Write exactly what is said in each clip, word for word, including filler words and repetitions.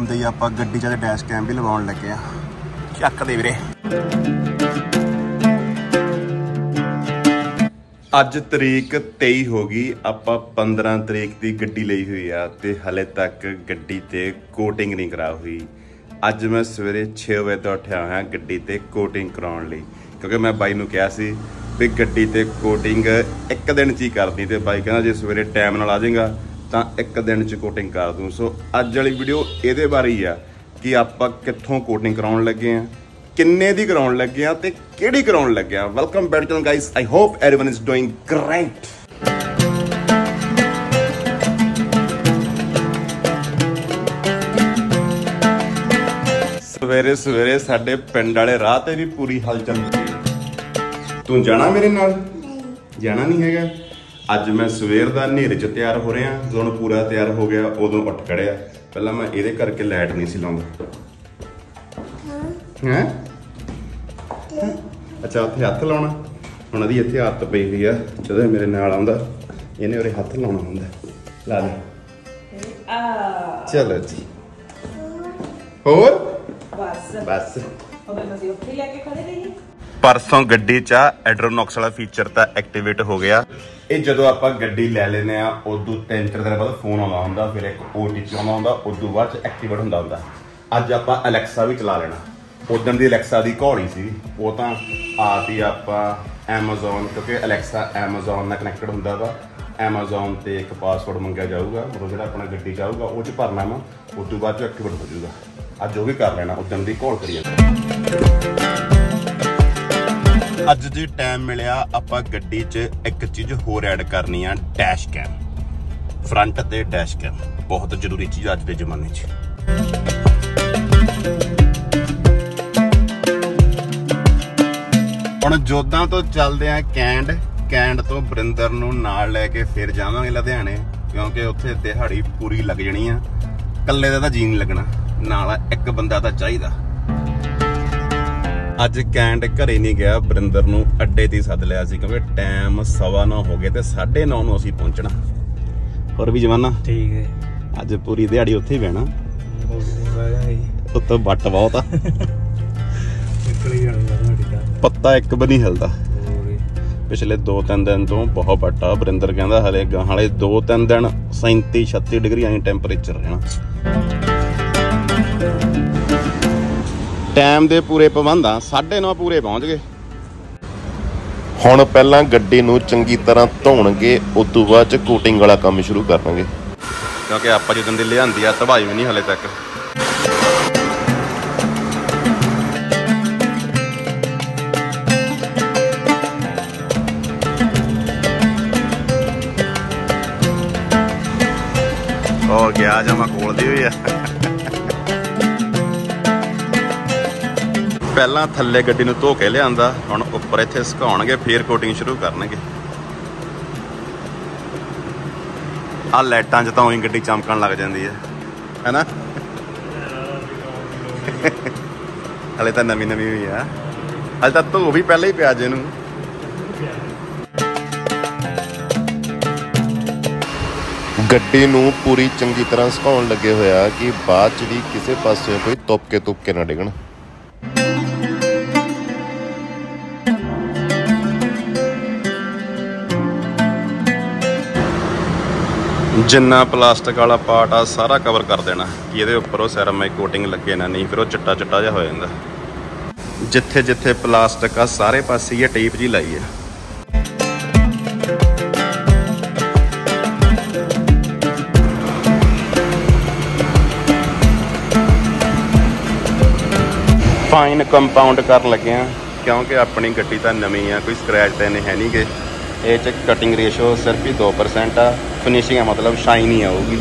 ਆਉਂਦੇ ਹੀ ਆਪਾਂ ਗੱਡੀ 'ਚ ਡੈਸ਼ ਕੈਮ ਵੀ ਲਵਾਉਣ ਲੱਗੇ ਆ। ਚੱਕ ਦੇ ਵੀਰੇ। ਅੱਜ ਤਰੀਕ ਤੇਈ ਹੋ ਗਈ, ਆਪਾਂ ਪੰਦਰਾਂ ਤਰੀਕ ਦੀ ਗੱਡੀ ਲਈ ਹੋਈ ਆ ਤੇ ਹਲੇ ਤੱਕ ਗੱਡੀ ਤੇ ਕੋਟਿੰਗ ਨਹੀਂ ਕਰਾ ਹੋਈ। ਅੱਜ ਮੈਂ ਸਵੇਰੇ ਛੇ ਵਜੇ ਤੋਂ ਉੱਠਿਆ ਹੋਇਆ ਗੱਡੀ ਤੇ ਕੋਟਿੰਗ ਕਰਾਉਣ ਲਈ, ਕਿਉਂਕਿ ਮੈਂ ਬਾਈ ਨੂੰ ਕਿਹਾ ਸੀ ਵੀ ਗੱਡੀ ਤੇ ਕੋਟਿੰਗ ਇੱਕ ਦਿਨ 'ਚ ਹੀ ਕਰਦੀ, ਤੇ ਬਾਈ ਕਹਿੰਦਾ ਜੇ ਸਵੇਰੇ ਟਾਈਮ ਨਾਲ ਆ ਜਾਏਗਾ ਤਾਂ ਇੱਕ ਦਿਨ 'ਚ ਕੋਟਿੰਗ ਕਰ ਦੂੰ। ਸੋ ਅੱਜ ਵਾਲੀ ਵੀਡੀਓ ਇਹਦੇ ਬਾਰੇ ਹੀ ਆ ਕਿ ਆਪਾਂ ਕਿੱਥੋਂ ਕੋਟਿੰਗ ਕਰਾਉਣ ਲੱਗੇ ਆ, ਕਿੰਨੇ ਦੀ ਕਰਾਉਣ ਲੱਗੇ ਆ ਤੇ ਕਿਹੜੀ ਕਰਾਉਣ ਲੱਗੇ ਆ। Welcome back to guys, I hope everyone is doing great. ਸਵੇਰੇ ਸਵੇਰੇ ਸਾਡੇ ਪਿੰਡ ਵਾਲੇ ਰਾਹ ਤੇ ਵੀ ਪੂਰੀ ਹਲਚਲ ਹੁੰਦੀ। ਤੂੰ ਜਾਣਾ ਮੇਰੇ ਨਾਲ? ਜਾਣਾ ਨਹੀਂ ਹੈਗਾ। ਅੱਜ ਮੈਂ ਸਵੇਰ ਦਾ ਹਨੇਰੇ 'ਚ ਤਿਆਰ ਹੋ ਰਿਹਾ, ਜਦੋਂ ਪੂਰਾ ਤਿਆਰ ਹੋ ਗਿਆ ਉਦੋਂ ਉੱਠ ਖੜਿਆ। ਪਹਿਲਾਂ ਮੈਂ ਇਹਦੇ ਕਰਕੇ ਲਾਈਟ ਨਹੀਂ ਸੀ ਲਾਉਂਦਾ। ਹੈਂ? ਅੱਛਾ, ਉੱਥੇ ਹੱਥ ਲਾਉਣਾ। ਹੁਣ ਇਹਦੀ ਇੱਥੇ ਹੱਥ ਪਈ ਹੋਈ ਆ, ਜਦੋਂ ਮੇਰੇ ਨਾਲ ਆਉਂਦਾ ਇਹਨੇ ਉਰੇ ਹੱਥ ਲਾਉਣਾ ਹੁੰਦਾ। ਲਾ ਦੇ। ਚਲੋ ਜੀ। ਹੋਰ ਬਸ ਬਸ ਪਰਸੋਂ ਗੱਡੀ 'ਚ ਐਡਰੋਨੌਕਸ ਵਾਲਾ ਫੀਚਰ ਤਾਂ ਐਕਟੀਵੇਟ ਹੋ ਗਿਆ। ਇਹ ਜਦੋਂ ਆਪਾਂ ਗੱਡੀ ਲੈ ਲੈਨੇ ਆ ਉਦੋਂ ਤਿੰਨ ਚਾਰ ਦਿਨ ਬਾਅਦ ਫੋਨ ਆਉਂਦਾ ਹੁੰਦਾ, ਫਿਰ ਇੱਕ ਓ ਟੀ ਪੀ ਆਉਂਦਾ ਹੁੰਦਾ, ਉਦੋਂ ਬਾਅਦ 'ਚ ਐਕਟੀਵੇਟ ਹੁੰਦਾ ਹੁੰਦਾ। ਅੱਜ ਆਪਾਂ ਅਲੈਕਸਾ ਵੀ ਚਲਾ ਲੈਣਾ। ਉਦੋਂ ਦੀ ਅਲੈਕਸਾ ਦੀ ਘੋੜੀ ਸੀ, ਉਹ ਤਾਂ ਆਪ ਹੀ ਆਪਾਂ ਐਮਾਜ਼ੋਨ, ਕਿਉਂਕਿ ਅਲੈਕਸਾ ਐਮਾਜ਼ੋਨ ਨਾਲ ਕਨੈਕਟਡ ਹੁੰਦਾ ਵਾ। ਐਮਾਜ਼ੋਨ ਤੇ ਇੱਕ ਪਾਸਵਰਡ ਮੰਗਿਆ ਜਾਊਗਾ, ਮਤਲਬ ਜਿਹੜਾ ਆਪਣਾ ਗੱਡੀ 'ਚ ਆਊਗਾ ਉਹ 'ਚ ਭਰਨਾ ਵਾ, ਉਸ ਤੋਂ ਬਾਅਦ 'ਚ ਐਕਟੀਵੇਟ ਹੋ ਜਾਊਗਾ। ਅੱਜ ਉਹ ਵੀ ਕਰ ਲੈਣਾ, ਉਦੋਂ ਦੀ ਘੋਲ ਕਰੀ ਜਾਂਦਾ। ਅੱਜ ਜੀ ਟਾਈਮ ਮਿਲਿਆ, ਆਪਾਂ ਗੱਡੀ 'ਚ ਇੱਕ ਚੀਜ਼ ਹੋਰ ਐਡ ਕਰਨੀ ਆ, ਡੈਸ਼ ਕੈਮ। ਫਰੰਟ ਤੇ ਡੈਸ਼ ਕੈਮ ਬਹੁਤ ਜ਼ਰੂਰੀ ਚੀਜ਼ ਅੱਜ ਦੇ ਜ਼ਮਾਨੇ 'ਚ। ਹੁਣ ਜੋਧਾਂ ਤੋਂ ਚੱਲਦੇ ਆ ਕੈਂਡ, ਕੈਂਡ ਤੋਂ ਬਰਿੰਦਰ ਨੂੰ ਨਾਲ ਲੈ ਕੇ ਫਿਰ ਜਾਵਾਂਗੇ ਲੁਧਿਆਣੇ, ਕਿਉਂਕਿ ਉੱਥੇ ਦਿਹਾੜੀ ਪੂਰੀ ਲੱਗ ਜਾਣੀ ਆ। ਇਕੱਲੇ ਦਾ ਤਾਂ ਜੀ ਨਹੀਂ ਲੱਗਣਾ, ਨਾਲ ਇੱਕ ਬੰਦਾ ਤਾਂ ਚਾਹੀਦਾ। ਅੱਜ ਕੈਂਡ ਘਰੇ ਨਹੀਂ ਗਿਆ, ਬਰਿੰਦਰ ਨੂੰ ਅੱਡੇ ਤੇ ਸੱਦ ਲਿਆ ਸੀ, ਕਿਉਂਕਿ ਟਾਈਮ ਸਵਾ ਨੌ ਹੋ ਗਏ ਤੇ ਸਾਢੇ ਨੌ ਨੂੰ ਅਸੀਂ ਪਹੁੰਚਣਾ। ਹੋਰ ਵੀ ਜਵਾਨਾ ਠੀਕ ਹੈ, ਅੱਜ ਪੂਰੀ ਦਿਹਾੜੀ ਉੱਥੇ ਹੀ ਬਹਿਣਾ। ਉੱਤੋਂ ਵੱਟ ਬਹੁਤ ਆ, ਪੱਤਾ ਇੱਕ ਵੀ ਨਹੀਂ ਹਿਲਦਾ। ਪਿਛਲੇ ਦੋ ਤਿੰਨ ਦਿਨ ਤੋਂ ਬਹੁਤ ਵੱਟ ਆ। ਬਰਿੰਦਰ ਕਹਿੰਦਾ ਹਲੇ ਗਾਂ ਵਾਲੇ ਦੋ ਤਿੰਨ ਦਿਨ ਸੈਂਤੀ ਛੱਤੀ ਡਿਗਰੀ ਆਈ ਟੈਂਪਰੇਚਰ ਰਹਿਣਾ। ਟਾਈਮ ਦੇ ਪੂਰੇ ਪ੍ਰਬੰਧ ਆ, ਸਾਢੇ ਨੌ ਪੂਰੇ ਪਹੁੰਚ ਗਏ। ਹੁਣ ਪਹਿਲਾਂ ਗੱਡੀ ਨੂੰ ਚੰਗੀ ਤਰ੍ਹਾਂ ਧੋਣਗੇ, ਉਸ ਤੋਂ ਬਾਅਦ ਚ ਕੋਟਿੰਗ ਵਾਲਾ ਕੰਮ ਸ਼ੁਰੂ ਕਰਾਂਗੇ, ਕਿਉਂਕਿ ਆਪਾਂ ਜਦੋਂ ਦੀ ਲਿਆਂਦੀ ਆ ਧਵਾਈ ਵੀ ਨਹੀਂ ਹਲੇ ਤੱਕ। ਹੋਰ ਗਿਆ ਜਮਾ ਖੋਲਦੀ ਹੋਈ ਆ। ਪਹਿਲਾਂ ਥੱਲੇ ਗੱਡੀ ਨੂੰ ਧੋ ਕੇ ਲਿਆਂਦਾ, ਹੁਣ ਉੱਪਰ ਇੱਥੇ ਸੁਕਾਉਣਗੇ, ਫੇਰ ਕੋਟਿੰਗ ਸ਼ੁਰੂ ਕਰਨਗੇ। ਆ ਲਾਈਟਾਂ 'ਚ ਤਾਂ ਉਹੀ ਗੱਡੀ ਚਮਕਣ ਲੱਗ ਜਾਂਦੀ ਹੈ, ਹੈਨਾ। ਹਲੇ ਤਾਂ ਨਵੀਂ ਨਵੀਂ ਹੋਈ ਆ, ਹਲੇ ਤਾਂ ਧੋ ਵੀ ਪਹਿਲਾਂ ਹੀ ਪਿਆ ਜੇ ਨੂੰ। ਗੱਡੀ ਨੂੰ ਪੂਰੀ ਚੰਗੀ ਤਰ੍ਹਾਂ ਸੁਕਾਉਣ ਲੱਗੇ ਹੋਇਆ ਕਿ ਬਾਅਦ ਚ ਵੀ ਕਿਸੇ ਪਾਸੇ ਕੋਈ ਤੁਪਕੇ ਤੁਪਕੇ ਨਾ ਡਿੱਗਣ। ਜਿੰਨਾ ਪਲਾਸਟਿਕ ਵਾਲਾ ਪਾਰਟ ਆ ਸਾਰਾ ਕਵਰ ਕਰ ਦੇਣਾ ਕਿ ਇਹਦੇ ਉੱਪਰ ਉਹ ਸੈਰਾਮਿਕ ਕੋਟਿੰਗ ਲੱਗੇ ਨਾ, ਨਹੀਂ ਫਿਰ ਉਹ ਚਿੱਟਾ ਚਿੱਟਾ ਜਿਹਾ ਹੋ ਜਾਂਦਾ। ਜਿੱਥੇ ਜਿੱਥੇ ਪਲਾਸਟਿਕ ਆ ਸਾਰੇ ਪਾਸੇ ਇਹ ਟੇਪ ਜੀ ਲਾਈ ਆ। ਫਾਈਨ ਕੰਪਾਊਂਡ ਕਰਨ ਲੱਗੇ ਆ, ਕਿਉਂਕਿ ਆਪਣੀ ਗੱਡੀ ਤਾਂ ਨਵੀਂ ਆ, ਕੋਈ ਸਕ੍ਰੈਚ ਤਾਂ ਇਹਨੇ ਹੈ ਨਹੀਂ ਗੇ। ਇਹ 'ਚ ਕਟਿੰਗ ਰੇਸ਼ੋ ਸਿਰਫ ਹੀ ਦੋ ਪਰਸੈਂਟ ਆ, ਫਿਨਿਸ਼ਿੰਗ ਆ ਮਤਲਬ ਸ਼ਾਈਨ ਹੀ ਆਊਗੀ।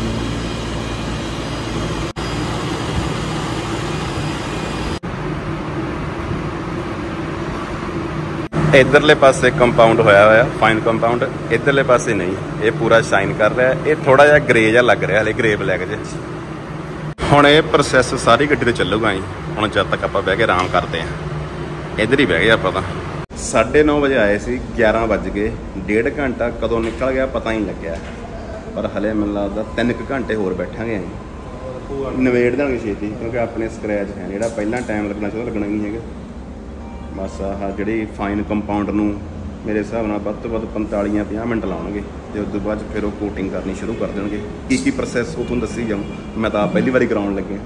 ਇਧਰਲੇ ਪਾਸੇ ਕੰਪਾਊਂਡ ਹੋਇਆ ਹੋਇਆ ਫਾਈਨ ਕੰਪਾਊਂਡ, ਇਧਰਲੇ ਪਾਸੇ ਨਹੀਂ। ਇਹ ਪੂਰਾ ਸ਼ਾਈਨ ਕਰ ਰਿਹਾ, ਇਹ ਥੋੜਾ ਜਿਹਾ ਗ੍ਰੇ ਜਿਹਾ ਲੱਗ ਰਿਹਾ ਹਲੇ, ਗ੍ਰੇ ਬਲੈਕ ਜਿਹਾ। ਹੁਣ ਇਹ ਪ੍ਰੋਸੈਸ ਸਾਰੀ ਗੱਡੀ ਤੇ ਚੱਲੂਗਾ ਜੀ। ਹੁਣ ਜਦ ਤੱਕ ਆਪਾਂ ਬਹਿ ਕੇ ਆਰਾਮ ਕਰਦੇ ਆ, ਇੱਧਰ ਹੀ ਬਹਿ ਗਏ ਆਪਾਂ ਤਾਂ। ਸਾਢੇ ਨੌ ਵਜੇ ਆਏ ਸੀ, ਗਿਆਰਾਂ ਵੱਜ ਗਏ। ਡੇਢ ਘੰਟਾ ਕਦੋਂ ਨਿਕਲ ਗਿਆ ਪਤਾ ਹੀ ਨਹੀਂ ਲੱਗਿਆ, ਪਰ ਹਲੇ ਮੈਨੂੰ ਲੱਗਦਾ ਤਿੰਨ ਕੁ ਘੰਟੇ ਹੋਰ ਬੈਠਾਂਗੇ ਅਸੀਂ। ਨਵੇੜ ਦੇਣਗੇ ਛੇਤੀ ਕਿਉਂਕਿ ਆਪਣੇ ਸਕ੍ਰੈਚ ਹੈ ਜਿਹੜਾ ਪਹਿਲਾਂ ਟਾਈਮ ਲੱਗਣਾ ਸੀ ਉਹ ਲੱਗਣਾ ਨਹੀਂ ਹੈਗਾ। ਬਸ ਆਹ ਜਿਹੜੀ ਫਾਈਨ ਕੰਪਾਊਂਡ ਨੂੰ ਮੇਰੇ ਹਿਸਾਬ ਨਾਲ ਵੱਧ ਤੋਂ ਵੱਧ ਪੰਤਾਲੀ ਜਾਂ ਪੰਜਾਹ ਮਿੰਟ ਲਾਉਣਗੇ ਤੇ ਉਸ ਤੋਂ ਬਾਅਦ ਫਿਰ ਉਹ ਕੋਟਿੰਗ ਕਰਨੀ ਸ਼ੁਰੂ ਕਰ ਦੇਣਗੇ। ਕੀ ਕੀ ਪ੍ਰੋਸੈਸ ਉਹ ਤੁਹਾਨੂੰ ਦੱਸੀ ਜਾਊਂ, ਮੈਂ ਤਾਂ ਪਹਿਲੀ ਵਾਰੀ ਕਰਾਉਣ ਲੱਗਿਆ।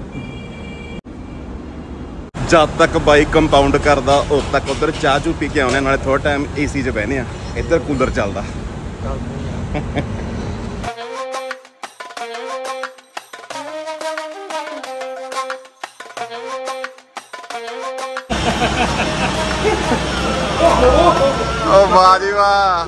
ਜਦ ਤੱਕ ਬਾਈ ਕੰਪਾਊਂਡ ਕਰਦਾ ਉਦ ਤੱਕ ਉਧਰ ਚਾਹ ਚੂ ਪੀ ਕੇ ਆਉਣੇ, ਨਾਲੇ ਥੋੜਾ ਟਾਈਮ ਏਸੀ 'ਚ ਬਹਿਨੇ ਆ, ਇੱਧਰ ਕੂਲਰ ਚੱਲਦਾ। ਓ ਵਾਹ ਜੀ ਵਾਹ।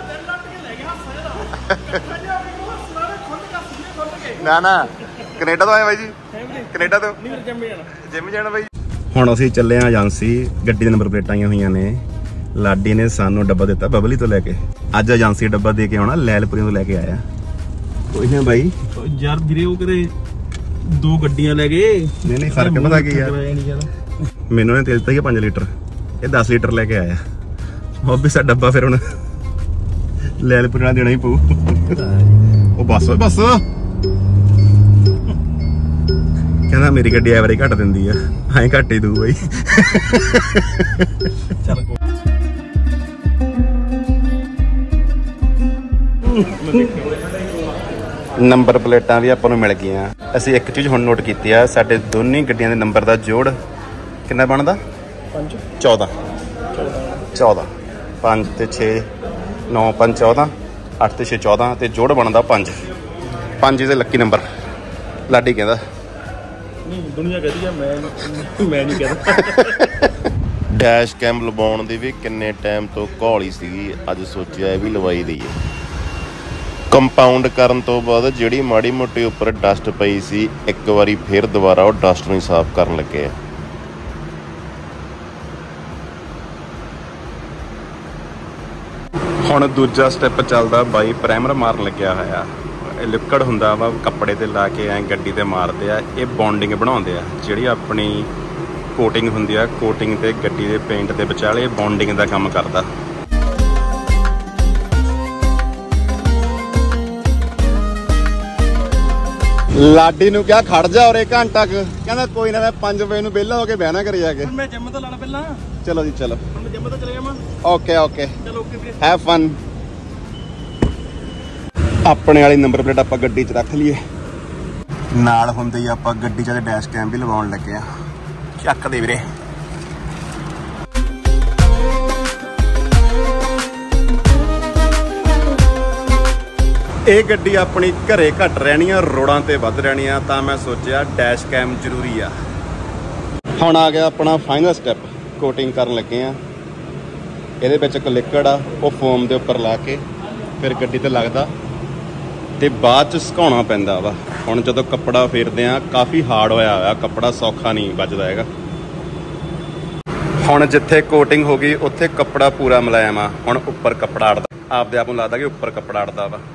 ਨਾ ਨਾ ਕੈਨੇਡਾ ਤੋਂ ਆਏ ਬਾਈ ਜੀ? ਕੈਨੇਡਾ ਤੋਂ ਜਿਮ ਜਾਣਾ ਬਾਈ। ਹੁਣ ਅਸੀਂ ਚੱਲੇ ਆ ਏਜੰਸੀ, ਗੱਡੀ ਦੇ ਨੰਬਰ ਪਲੇਟਾਂ ਆਈਆਂ ਹੋਈਆਂ ਨੇ। ਲਾਡੀ ਨੇ ਸਾਨੂੰ ਡੱਬਾ ਦਿੱਤਾ ਬਬਲੀ ਤੋਂ ਲੈ ਕੇ, ਅੱਜ ਏਜੰਸੀ ਡੱਬਾ ਦੇ ਕੇ ਆਉਣਾ, ਲੈਲਪੁਰੀ ਤੋਂ ਲੈ ਕੇ ਆਇਆ। ਕੋਈ ਨਾ ਬਾਈ ਯਾਰ ਵੀਰੇ ਉਹ ਕਰੇ ਦੋ ਗੱਡੀਆਂ ਲੈ ਗਏ। ਨਹੀਂ ਨਹੀਂ ਫਰਕ ਪਤਾ ਕੀ ਆ, ਮੈਨੂੰ ਨੇ ਤੇਲ ਦਿੱਤਾ ਹੀ ਪੰਜ ਲੀਟਰ, ਇਹ ਦਸ ਲੀਟਰ ਲੈ ਕੇ ਆਇਆ। ਉਹ ਵੀ ਸਾਡਾ ਡੱਬਾ ਫਿਰ ਹੁਣ ਲੈਲਪੁਰੀ ਨਾਲ ਦੇਣਾ ਹੀ ਪਊ। ਉਹ ਬੱਸ ਬੱਸ ਕਹਿੰਦਾ ਮੇਰੀ ਗੱਡੀ ਐਵਰੇਜ ਘੱਟ ਦਿੰਦੀ ਆ, ਐਂ ਘੱਟ ਹੀ ਦੂ ਬਾਈ। ਚੱਲ ਨੰਬਰ ਪਲੇਟਾਂ ਵੀ ਆਪਾਂ ਨੂੰ ਮਿਲ ਗਈਆਂ। ਅਸੀਂ ਇੱਕ ਚੀਜ਼ ਹੁਣ ਨੋਟ ਕੀਤੀ ਆ, ਸਾਡੇ ਦੋਨੇ ਗੱਡੀਆਂ ਦੇ ਨੰਬਰ ਦਾ ਜੋੜ ਕਿੰਨਾ ਬਣਦਾ? ਪੰਜ ਚੌਦਾਂ ਚੌਦਾਂ ਪੰਜ ਤੇ ਛੇ ਨੌ ਪੰਜ ਚੌਦਾਂ, ਅੱਠ ਤੇ ਛੇ ਚੌਦਾਂ, ਤੇ ਜੋੜ ਬਣਦਾ ਪੰਜ। ਪੰਜ ਇਹਦੇ ਲੱਕੀ ਨੰਬਰ ਲਾਡੀ ਕਹਿੰਦਾ। ਨਹੀਂ ਦੁਨੀਆ ਕਹਦੀ ਆ, ਮੈਂ ਮੈਂ ਨਹੀਂ ਕਹਿੰਦਾ। ਡੈਸ਼ ਕੈਮ ਲਵਾਉਣ ਦੀ ਵੀ ਕਿੰਨੇ ਟਾਈਮ ਤੋਂ ਘੋਲੀ ਸੀਗੀ, ਅੱਜ ਸੋਚਿਆ ਇਹ ਵੀ ਲਵਾਈ ਦਈਏ। ਕੰਪਾਊਂਡ ਕਰਨ ਤੋਂ ਬਾਅਦ ਜਿਹੜੀ ਮਾੜੀ ਮੋਟੀ ਉੱਪਰ ਡਸਟ ਪਈ ਸੀ, ਇੱਕ ਵਾਰੀ ਫਿਰ ਦੁਬਾਰਾ ਉਹ ਡਸਟ ਨੂੰ ਸਾਫ਼ ਕਰਨ ਲੱਗੇ ਆ। ਹੁਣ ਦੂਜਾ ਸਟੈਪ ਚੱਲਦਾ ਬਾਈ, ਪ੍ਰਾਈਮਰ ਮਾਰਨ ਲੱਗਿਆ ਹੋਇਆ। ਇਹ ਲਿਕਵਿਡ ਹੁੰਦਾ ਵਾ, ਕੱਪੜੇ ਤੇ ਲਾ ਕੇ ਐਂ ਗੱਡੀ ਤੇ ਮਾਰਦੇ ਆ, ਇਹ ਬੌਂਡਿੰਗ ਬਣਾਉਂਦੇ ਆ। ਜਿਹੜੀ ਆਪਣੀ ਕੋਟਿੰਗ ਹੁੰਦੀ ਆ, ਕੋਟਿੰਗ ਤੇ ਗੱਡੀ ਦੇ ਪੇਂਟ ਦੇ ਵਿਚਾਲੇ ਬੌਂਡਿੰਗ ਦਾ ਕੰਮ ਕਰਦਾ। ਲਾਡੀ ਨੂੰ ਕਿਹਾ ਖੜ ਜਾ ਉਰੇ ਘੰਟਾ ਕੁ, ਕਹਿੰਦਾ ਕੋਈ ਨਾ ਮੈਂ ਪੰਜ ਵਜੇ ਨੂੰ ਵਿਹਲਾ ਹੋ ਕੇ ਬਹਿਣਾ ਕਰੀ ਜਾ ਕੇ। ਮੈਂ ਜਿਮ ਤੋਂ ਲਾਣਾ ਪਹਿਲਾਂ। ਚਲੋ ਜੀ ਚਲੋ, ਮੈਂ ਜਿਮ ਤੋਂ ਚਲੇ ਜਾਵਾਂ। ਓਕੇ ਓਕੇ ਚਲੋ ਓਕੇ ਵੀਰੇ, ਹੈਵ ਫਨ। ਆਪਣੇ ਵਾਲੀ ਨੰਬਰ ਪਲੇਟ ਆਪਾਂ ਗੱਡੀ 'ਚ ਰੱਖ ਲਈਏ, ਨਾਲ ਹੁੰਦੇ ਹੀ ਆਪਾਂ ਗੱਡੀ 'ਚ ਡੈਸ਼ ਕੈਮ ਵੀ ਲਵਾਉਣ ਲੱਗੇ ਆ। ਚੱਕ ਦੇ ਵੀਰੇ। ਇਹ ਗੱਡੀ ਆਪਣੀ ਘਰੇ ਘੱਟ ਰਹਿਣੀ ਆ, ਰੋਡਾਂ ਤੇ ਵੱਧ ਰਹਿਣੀ ਆ, ਤਾਂ ਮੈਂ ਸੋਚਿਆ ਡੈਸ਼ ਕੈਮ ਜ਼ਰੂਰੀ ਆ। ਹੁਣ ਆ ਗਿਆ ਆਪਣਾ ਫਾਈਨਲ ਸਟੈਪ, ਕੋਟਿੰਗ ਕਰਨ ਲੱਗੇ ਆ। ਇਹਦੇ ਵਿੱਚ ਇੱਕ ਲਿਕਵਿਡ ਆ, ਉਹ ਫੋਮ ਦੇ ਉੱਪਰ ਲਾ ਕੇ ਫਿਰ ਗੱਡੀ ਤੇ ਲੱਗਦਾ ਤੇ ਬਾਅਦ ਚ ਸੁਕਾਉਣਾ ਪੈਂਦਾ ਵਾ। ਹੁਣ ਜਦੋਂ ਕੱਪੜਾ ਫੇਰਦੇ ਆ, ਕਾਫੀ ਹਾਰਡ ਹੋਇਆ ਹੋਇਆ ਕੱਪੜਾ, ਸੌਖਾ ਨਹੀਂ ਵੱਜਦਾ ਹੈਗਾ। ਹੁਣ ਜਿੱਥੇ ਕੋਟਿੰਗ ਹੋ ਗਈ ਉੱਥੇ ਕੱਪੜਾ ਪੂਰਾ ਮੁਲਾਇਮ ਆ। ਹੁਣ ਉੱਪਰ ਕੱਪੜਾ ਅੜਦਾ, ਆਪਦੇ ਆਪ ਨੂੰ ਲੱਗਦਾ ਕਿ ਉੱਪਰ ਕੱਪੜਾ ਅੜਦਾ ਵਾ।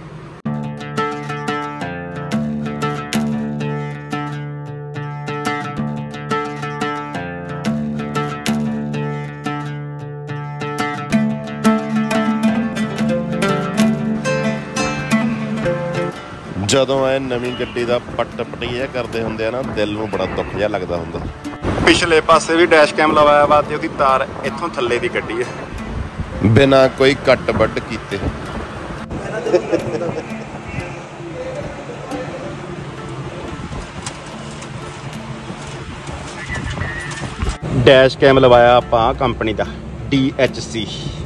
ਜਦੋਂ ਐ ਨਵੀਂ ਗੱਡੀ ਦਾ ਪੱਟ ਪਟੀਆ ਕਰਦੇ ਹੁੰਦੇ ਆ ਨਾ, ਦਿਲ ਨੂੰ ਬੜਾ ਦੁੱਖ ਜਿਹਾ ਲੱਗਦਾ ਹੁੰਦਾ। ਪਿਛਲੇ ਪਾਸੇ ਵੀ ਡੈਸ਼ ਕੈਮ ਲਵਾਇਆ ਵਾ ਤੇ ਉਹਦੀ ਤਾਰ ਇੱਥੋਂ ਥੱਲੇ ਦੀ ਕੱਢੀ ਹੈ ਬਿਨਾਂ ਕੋਈ ਕੱਟ ਵੱਢ ਕੀਤੇ। ਡੈਸ਼ ਕੈਮ ਲਵਾਇਆ ਆਪਾਂ ਕੰਪਨੀ ਦਾ ਡੀ ਐਚ ਸੀ।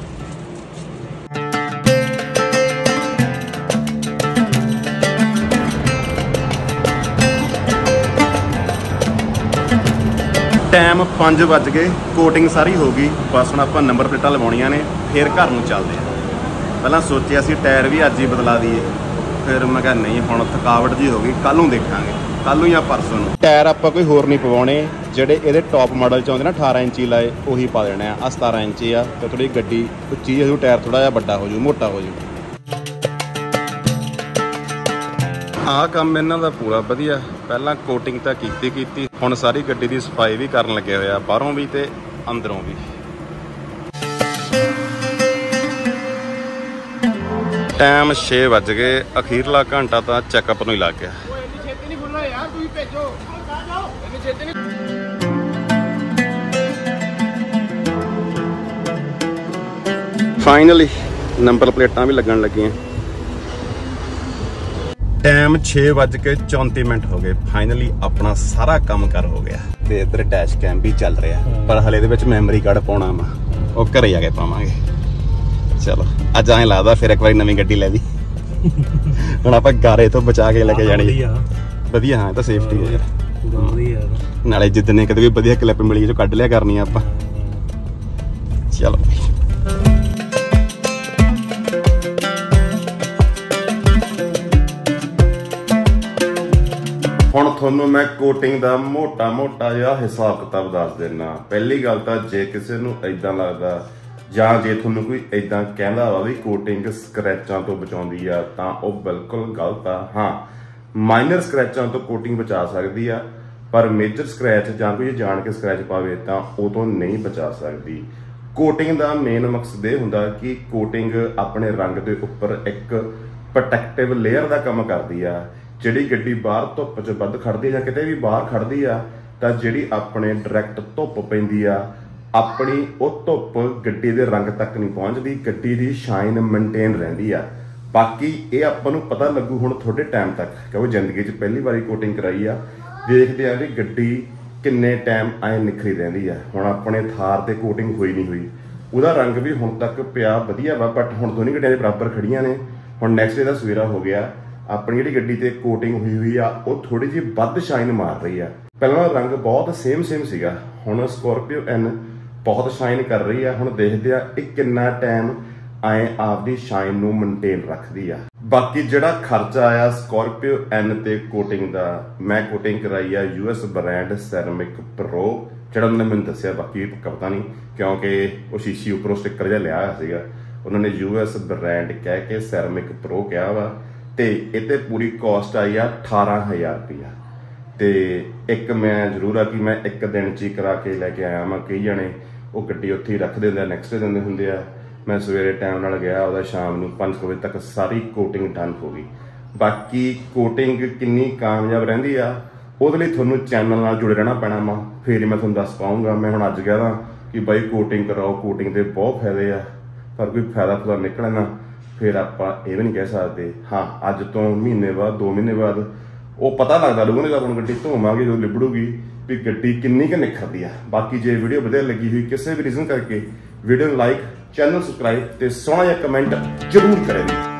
ਟਾਈਮ ਪੰਜ ਵੱਜ ਗਏ, ਕੋਟਿੰਗ ਸਾਰੀ ਹੋ ਗਈ। ਬਸ ਹੁਣ ਆਪਾਂ ਨੰਬਰ ਪਲੇਟਾਂ ਲਵਾਉਣੀਆਂ ਨੇ, ਫਿਰ ਘਰ ਨੂੰ ਚੱਲਦੇ ਆ। ਪਹਿਲਾਂ ਸੋਚਿਆ ਸੀ ਟਾਇਰ ਵੀ ਅੱਜ ਹੀ ਬਦਲਾ ਦਈਏ, ਫਿਰ ਮੈਂ ਕਿਹਾ ਨਹੀਂ, ਹੁਣ ਥਕਾਵਟ ਜੀ ਹੋ ਗਈ, ਕੱਲ੍ਹ ਨੂੰ ਦੇਖਾਂਗੇ, ਕੱਲ੍ਹ ਨੂੰ ਜਾਂ ਪਰਸੋਂ ਨੂੰ। ਟਾਇਰ ਆਪਾਂ ਕੋਈ ਹੋਰ ਨਹੀਂ ਪਵਾਉਣੇ, ਜਿਹੜੇ ਇਹਦੇ ਟੌਪ ਮਾਡਲ 'ਚ ਆਉਂਦੇ ਨਾ ਅਠਾਰਾਂ ਇੰਚੀ ਲਾਏ, ਉਹੀ ਪਾ ਦੇਣੇ ਆ। ਆਹ ਸਤਾਰਾਂ ਇੰਚੀ ਆ, ਤੇ ਥੋੜੀ ਗੱਡੀ ਉੱਚੀ ਹੋ ਜੂ, ਟਾਇਰ ਥੋੜਾ ਜਿਹਾ ਵੱਡਾ ਹੋ ਜੂ, ਮੋਟਾ ਹੋ ਜੂ। ਆਹ ਕੰਮ ਇਹਨਾਂ ਦਾ ਪੂਰਾ ਵਧੀਆ। ਪਹਿਲਾਂ ਕੋਟਿੰਗ ਤਾਂ ਕੀਤੀ ਕੀਤੀ ਹੁਣ ਸਾਰੀ ਗੱਡੀ ਦੀ ਸਫਾਈ ਵੀ ਕਰਨ ਲੱਗੇ ਹੋਏ ਆ, ਬਾਹਰੋਂ ਵੀ ਤੇ ਅੰਦਰੋਂ ਵੀ। ਟਾਈਮ ਛੇ ਵੱਜ ਗਏ, ਅਖੀਰਲਾ ਘੰਟਾ ਤਾਂ ਚੈੱਕਅਪ ਨੂੰ ਹੀ ਲੱਗ ਗਿਆ। ਫਾਈਨਲੀ ਨੰਬਰ ਪਲੇਟਾਂ ਵੀ ਲੱਗਣ ਲੱਗੀਆਂ। ਟਾਈਮ ਛੇ ਵੱਜ ਕੇ ਚੌਂਤੀ ਮਿੰਟ ਹੋ ਗਏ। ਫਾਈਨਲੀ ਆਪਣਾ ਸਾਰਾ ਕੰਮ ਕਰ ਹੋ ਗਿਆ ਤੇ ਇੱਧਰ ਡੈਸ਼ ਕੈਮ ਵੀ ਚੱਲ ਰਿਹਾ, ਪਰ ਹਲੇ ਦੇ ਵਿੱਚ ਮੈਮਰੀ ਕਾਰਡ ਪਾਉਣਾ ਵਾ, ਉਹ ਘਰੇ ਜਾ ਕੇ ਪਾਵਾਂਗੇ। ਚਲੋ ਅੱਜ ਐਂ ਲੱਗਦਾ ਫਿਰ ਇੱਕ ਵਾਰੀ ਨਵੀਂ ਗੱਡੀ ਲੈ ਲਈ। ਹੁਣ ਆਪਾਂ ਗਾਰੇ ਤੋਂ ਬਚਾ ਕੇ ਲੈ ਕੇ ਜਾਣੀ ਵਧੀਆ। ਹਾਂ ਇਹ ਤਾਂ ਸੇਫਟੀ ਹੈ ਯਾਰ, ਨਾਲੇ ਜਿੱਦਨੇ ਕਦੇ ਵੀ ਵਧੀਆ ਕਲਿੱਪ ਮਿਲੀ ਜੋ ਕੱਢ ਲਿਆ ਕਰਨੀ ਆ ਆਪਾਂ। ਚਲੋ ਹੁਣ ਤੁਹਾਨੂੰ ਮੈਂ ਕੋਟਿੰਗ ਦਾ ਮੋਟਾ ਮੋਟਾ ਜਿਹਾ ਹਿਸਾਬ ਕਿਤਾਬ ਦੱਸ ਦੇਣਾ। ਪਹਿਲੀ ਗੱਲ ਤਾਂ ਜੇ ਕਿਸੇ ਨੂੰ ਏਦਾਂ ਲੱਗਦਾ ਜਾਂ ਜੇ ਤੁਹਾਨੂੰ ਕੋਈ ਏਦਾਂ ਕਹਿੰਦਾ ਵਾ ਵੀ ਕੋਟਿੰਗ ਸਕ੍ਰੈਚਾਂ ਤੋਂ ਬਚਾਉਂਦੀ ਆ ਤਾਂ ਉਹ ਬਿਲਕੁਲ ਗਲਤ ਆ। ਹਾਂ ਮਾਈਨਰ ਸਕ੍ਰੈਚਾਂ ਤੋਂ ਕੋਟਿੰਗ ਬਚਾ ਸਕਦੀ ਆ, ਪਰ ਮੇਜਰ ਸਕ੍ਰੈਚ ਜਾਂ ਕੋਈ ਜਾਣ ਕੇ ਸਕ੍ਰੈਚ ਪਾਵੇ ਤਾਂ ਉਹ ਤੋਂ ਨਹੀਂ ਬਚਾ ਸਕਦੀ। ਕੋਟਿੰਗ ਦਾ ਮੇਨ ਮਕਸਦ ਇਹ ਹੁੰਦਾ ਕਿ ਕੋਟਿੰਗ ਆਪਣੇ ਰੰਗ ਦੇ ਉੱਪਰ ਇੱਕ ਪ੍ਰੋਟੈਕਟਿਵ ਲੇਅਰ ਦਾ ਕੰਮ ਕਰਦੀ ਆ। ਜਿਹੜੀ ਗੱਡੀ ਬਾਹਰ ਧੁੱਪ 'ਚ ਵੱਧ ਖੜਦੀ ਜਾਂ ਕਿਤੇ ਵੀ ਬਾਹਰ ਖੜਦੀ ਆ ਤਾਂ ਜਿਹੜੀ ਆਪਣੇ ਡਾਇਰੈਕਟ ਧੁੱਪ ਪੈਂਦੀ ਆ, ਆਪਣੀ ਉਹ ਧੁੱਪ ਗੱਡੀ ਦੇ ਰੰਗ ਤੱਕ ਨਹੀਂ ਪਹੁੰਚਦੀ, ਗੱਡੀ ਦੀ ਸ਼ਾਈਨ ਮੇਨਟੇਨ ਰਹਿੰਦੀ ਆ। ਬਾਕੀ ਇਹ ਆਪਾਂ ਨੂੰ ਪਤਾ ਲੱਗੂ ਹੁਣ ਥੋੜੇ ਟਾਈਮ ਤੱਕ, ਕਿਉਂਕਿ ਜ਼ਿੰਦਗੀ 'ਚ ਪਹਿਲੀ ਵਾਰੀ ਕੋਟਿੰਗ ਕਰਾਈ ਆ। ਦੇਖਦੇ ਆ ਵੀ ਗੱਡੀ ਕਿੰਨੇ ਟਾਈਮ ਐ ਨਿਖਰੀ ਰਹਿੰਦੀ ਆ। ਹੁਣ ਆਪਣੇ ਥਾਰ ਤੇ ਕੋਟਿੰਗ ਹੋਈ ਨਹੀਂ ਹੋਈ, ਉਹਦਾ ਰੰਗ ਵੀ ਹੁਣ ਤੱਕ ਪਿਆ ਵਧੀਆ ਵਾ, ਬਟ ਹੁਣ ਦੋਨੀ ਗੱਡੀਆਂ ਦੇ ਬਰਾਬਰ ਖੜੀਆਂ ਨੇ। ਹੁਣ ਨੈਕਸਟ ਡੇ ਦਾ ਸਵੇਰਾ ਹੋ ਗਿਆ, ਆਪਣੀ ਜਿਹੜੀ ਗੱਡੀ ਤੇ ਕੋਟਿੰਗ ਹੋਈ ਹੋਈ ਆ ਉਹ ਥੋੜੀ ਜਿਹੀ ਵੱਧ ਸ਼ਾਈਨ ਮਾਰ ਰਹੀ ਆ। ਪਹਿਲਾਂ ਰੰਗ ਬਹੁਤ ਸੇਮ ਸੇਮ ਸੀਗਾ, ਹੁਣ ਸਕੋਰਪੀਓ ਐਨ ਬਹੁਤ ਸ਼ਾਈਨ ਕਰ ਰਹੀ ਆ। ਹੁਣ ਦੇਖਦੇ ਆ ਇਹ ਕਿੰਨਾ ਟਾਈਮ ਐ ਆਪਦੀ ਸ਼ਾਈਨ ਨੂੰ ਮੇਨਟੇਨ ਰੱਖਦੀ ਆ। ਬਾਕੀ ਜਿਹੜਾ ਖਰਚਾ ਆਇਆ ਸਕੋਰਪੀਓ ਐਨ ਤੇ ਕੋਟਿੰਗ ਦਾ, ਮੈਂ ਕੋਟਿੰਗ ਕਰਾਈ ਆ ਯੂਐਸ ਬ੍ਰਾਂਡ ਸੈਰਾਮਿਕ ਪ੍ਰੋ, ਜਿਹੜਾ ਉਹਨਾਂ ਨੇ ਮੈਨੂੰ ਦੱਸਿਆ, ਬਾਕੀ ਪੱਕਾ ਪਤਾ ਨਹੀਂ ਕਿਉਂਕਿ ਉਹ ਸ਼ੀਸ਼ੀ ਉੱਪਰੋਂ ਸਟਿੱਕਰ ਜਿਹਾ ਲਿਆ ਹੋਇਆ ਸੀਗਾ। ਉਹਨਾਂ ਨੇ ਯੂਐਸ ਬ੍ਰਾਂਡ ਕਹਿ ਕੇ ਸੈਰਾਮਿਕ ਪ੍ਰੋ ਕਿਹਾ ਵਾ ਤੇ ਇਹਤੇ ਪੂਰੀ ਕਾਸਟ ਆਈ ਆ ਅਠਾਰਾਂ ਹਜ਼ਾਰ ਰੁਪਇਆ। ਤੇ ਇੱਕ ਮੈਂ ਜ਼ਰੂਰ ਆ ਕਿ ਮੈਂ ਇੱਕ ਦਿਨ 'ਚ ਹੀ ਕਰਾ ਕੇ ਲੈ ਕੇ ਆਇਆ ਵਾਂ। ਕਈ ਜਣੇ ਉਹ ਗੱਡੀ ਉੱਥੇ ਹੀ ਰੱਖ ਦਿੰਦੇ ਆ, ਨੈਕਸਟ ਡੇ ਦਿੰਦੇ ਹੁੰਦੇ ਆ। ਮੈਂ ਸਵੇਰੇ ਟਾਈਮ ਨਾਲ ਗਿਆ, ਉਹਦਾ ਸ਼ਾਮ ਨੂੰ ਪੰਜ ਕੁ ਵਜੇ ਤੱਕ ਸਾਰੀ ਕੋਟਿੰਗ ਡਨ ਹੋ ਗਈ। ਬਾਕੀ ਕੋਟਿੰਗ ਕਿੰਨੀ ਕਾਮਯਾਬ ਰਹਿੰਦੀ ਆ ਉਹਦੇ ਲਈ ਤੁਹਾਨੂੰ ਚੈਨਲ ਨਾਲ ਜੁੜੇ ਰਹਿਣਾ ਪੈਣਾ ਵਾ, ਫਿਰ ਹੀ ਮੈਂ ਤੁਹਾਨੂੰ ਦੱਸ ਪਾਊਂਗਾ। ਮੈਂ ਹੁਣ ਅੱਜ ਕਹਿ ਕਿ ਬਾਈ ਕੋਟਿੰਗ ਕਰਾਓ, ਕੋਟਿੰਗ ਦੇ ਬਹੁਤ ਫਾਇਦੇ ਆ, ਪਰ ਕੋਈ ਫਾਇਦਾ ਫੁਦਾ ਨਿਕਲੇ ਨਾ ਫਿਰ ਆਪਾਂ ਇਹ ਵੀ ਨਹੀਂ ਕਹਿ ਸਕਦੇ। ਹਾਂ ਅੱਜ ਤੋਂ ਮਹੀਨੇ ਬਾਅਦ ਦੋ ਮਹੀਨੇ ਬਾਅਦ ਉਹ ਪਤਾ ਲੱਗਦਾ ਲੋਕਾਂ ਨੇ ਆਪਾਂ ਗੱਡੀ ਧੋਵਾਂਗੇ ਜਦੋਂ ਲਿਬੜੂਗੀ ਵੀ ਗੱਡੀ ਕਿੰਨੀ ਕੁ ਨਿਖਰਦੀ ਆ। ਬਾਕੀ ਜੇ ਵੀਡੀਓ ਵਧੀਆ ਲੱਗੀ ਹੋਈ ਕਿਸੇ ਵੀ ਰੀਜ਼ਨ ਕਰਕੇ ਵੀਡੀਓ ਨੂੰ ਲਾਈਕ, ਚੈਨਲ ਸਬਸਕ੍ਰਾਈਬ ਤੇ ਸੋਹਣਾ ਜਿਹਾ ਕਮੈਂਟ ਜ਼ਰੂਰ ਕਰਿਓ।